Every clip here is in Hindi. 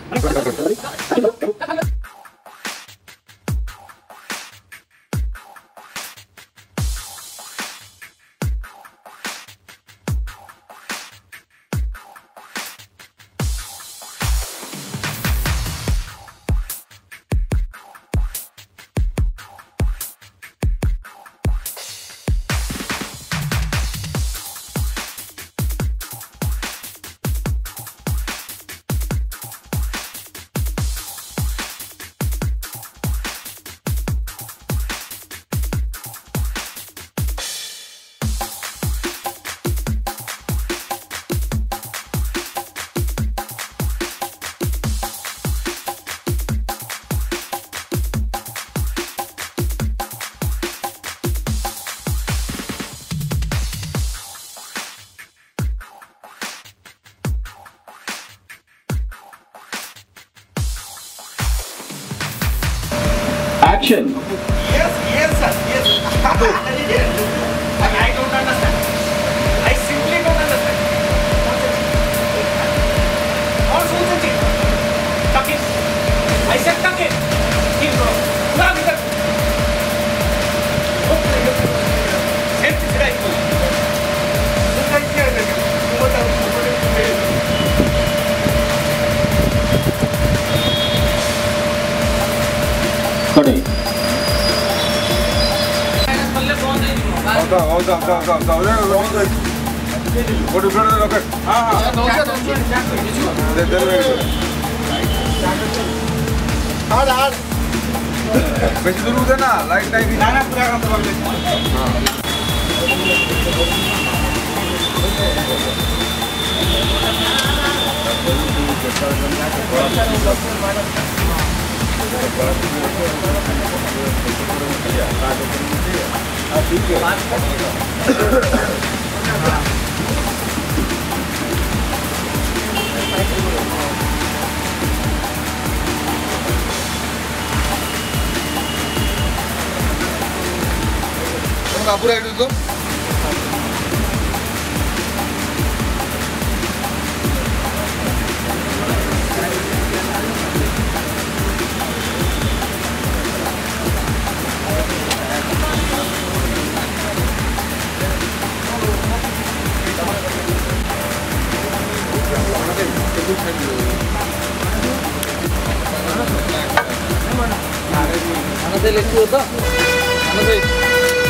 Action. Yes, sir. Yes. I don't understand. I simply don't understand. What's it? Tuck it. I said tuck it. Keep going. Grab it. Help is right. Look at here. खड़े बेसी दूर हुँदैन लाइट टाइम नाना कुरा गर्नु पूरा इट तो Another lecture होता another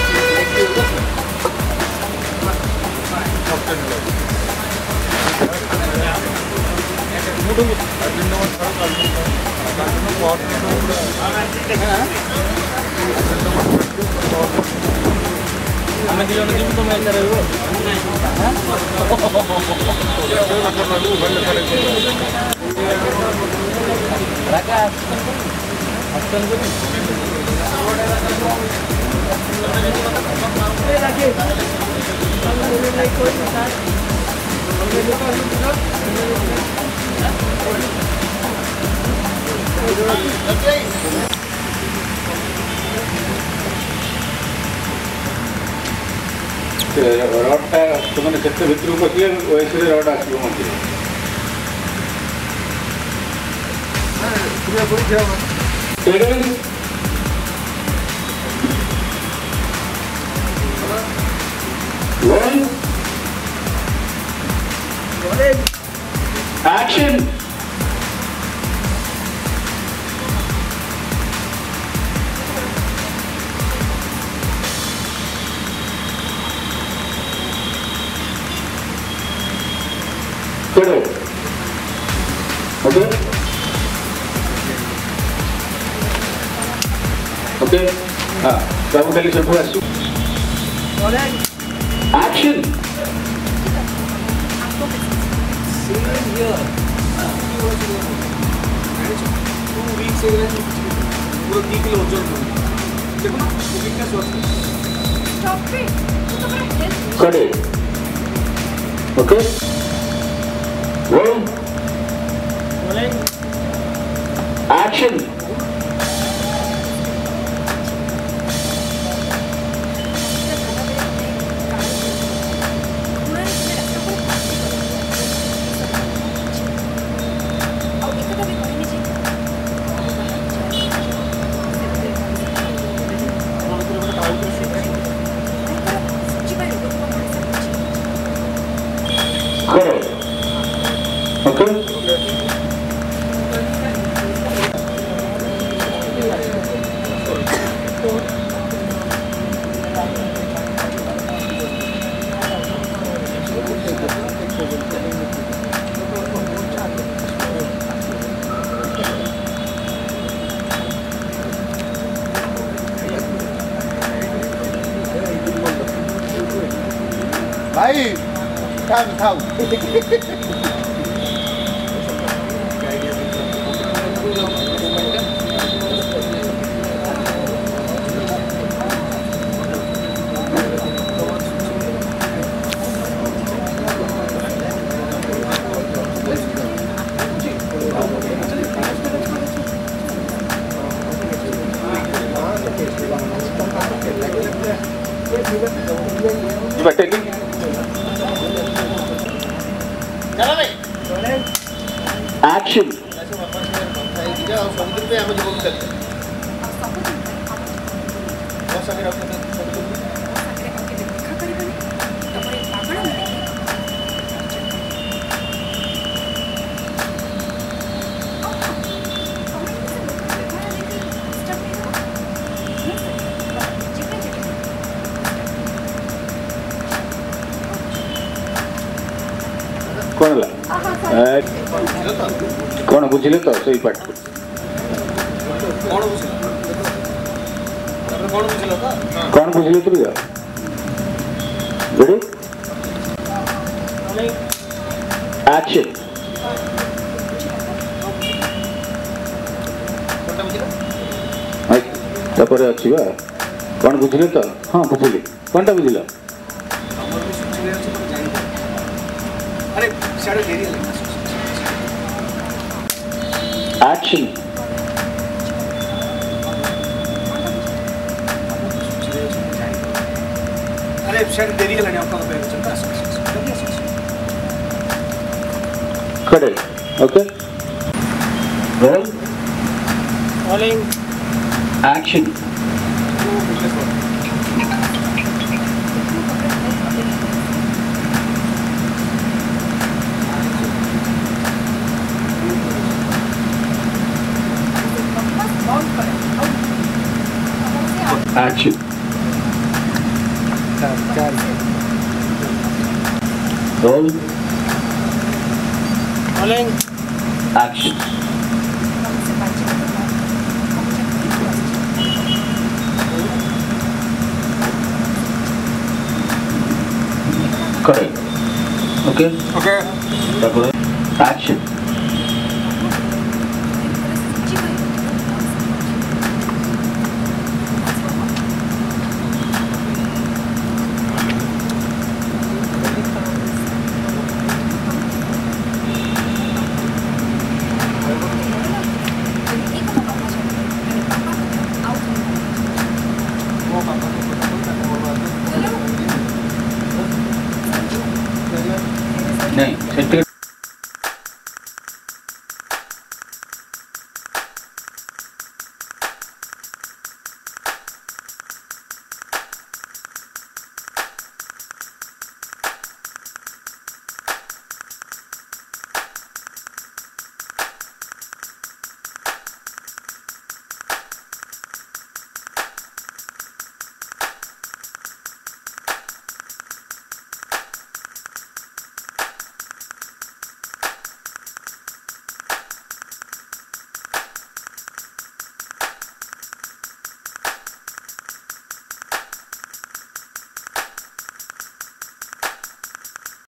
रडटा तुमने केते भितर को क्लियर वैसे रड आसियो मते पूरा कोई जाओ टेबल वन एक्शन करो ओके ओके हाँ बाबू खाली सब आसु एक्शन खड़े ओके rolling action बैठेगी Action. कौन ला कौन बुझिले तो सही पाठ कौन बुझिले तू या रेडी Action. तापर अछि बा कौन बुझिले तो हां बुझिले कोनटा बुझिला अरे साढ़े देरी है Action. अरे साढ़े देरी है लेने आपका बैग चलता है खड़े okay Roll. Rolling. Action. Action. Roll. Rolling. Action. Correct. Okay. Okay. Action.